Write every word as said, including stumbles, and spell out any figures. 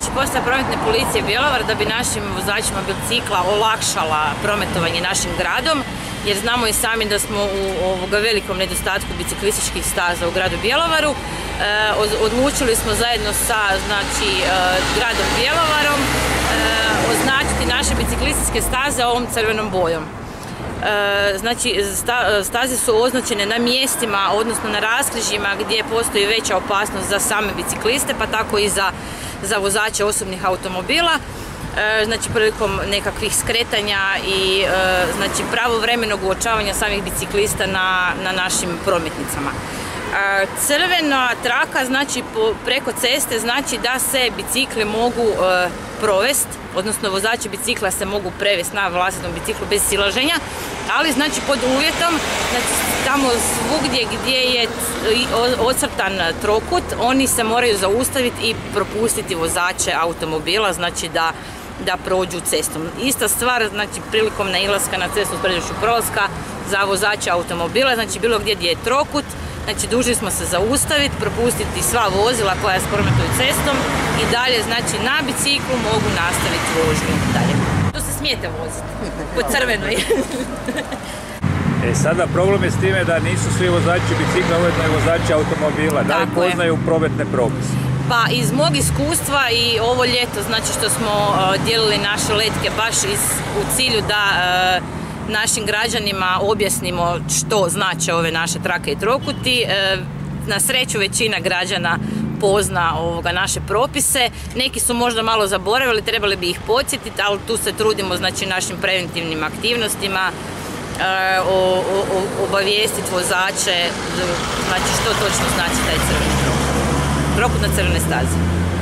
znači postaja prometne policije Bjelovar da bi našim vozačima bicikla olakšala prometovanje našim gradom, jer znamo i sami da smo u ovoga velikom nedostatku biciklističkih staza u gradu Bjelovaru. E, odlučili smo zajedno sa znači, e, gradom Bjelovarom e, označiti naše biciklističke staze ovom crvenom bojom. E, znači sta, staze su označene na mjestima, odnosno na raskrižjima gdje postoji veća opasnost za same bicikliste, pa tako i za, za vozače osobnih automobila. Znači prilikom nekakvih skretanja i znači pravovremenog uočavanja samih biciklista na, na našim prometnicama. Crvena traka znači preko ceste znači da se bicikli mogu provesti, odnosno vozači bicikla se mogu prevesti na vlastitom biciklu bez silaženja, ali znači pod uvjetom, znači tamo svugdje gdje je ocrtan trokut, oni se moraju zaustaviti i propustiti vozače automobila, znači da da prođu cestom. Ista stvar, znači prilikom nailaska na cestu s prednjošću prolaska za vozača automobila, znači bilo gdje gdje je trokut, znači dužni smo se zaustaviti, propustiti sva vozila koja se prometuju cestom i dalje, znači na biciklu mogu nastaviti vožnju dalje. Tu se smijete voziti, po crvenoj. E sada problem je s time da nisu svi vozači bicikla, ujedno i vozači automobila, da li poznaju prometne propise? Pa iz mog iskustva i ovo ljeto, znači što smo uh, dijelili naše letke baš iz, u cilju da uh, našim građanima objasnimo što znače ove naše trake i trokuti. Uh, na sreću većina građana pozna ovoga naše propise. Neki su možda malo zaboravili, trebali bi ih podsjetiti, ali tu se trudimo znači našim preventivnim aktivnostima uh, o, o, obavijestiti vozače znači što točno znači taj crveni trokut. Trokut na crvenoj stazi.